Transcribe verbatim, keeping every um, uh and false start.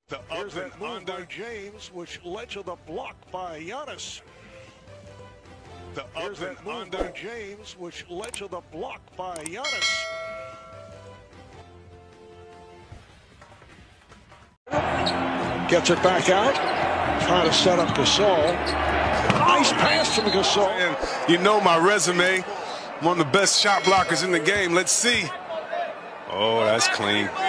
The Here's up and that move under. by James, which led to the block by Giannis. The Here's up and that move under. by James, which led to the block by Giannis. Gets it back out. Trying to set up Gasol. Nice pass from Gasol. And you know my resume. One of the best shot blockers in the game. Let's see. Oh, that's clean.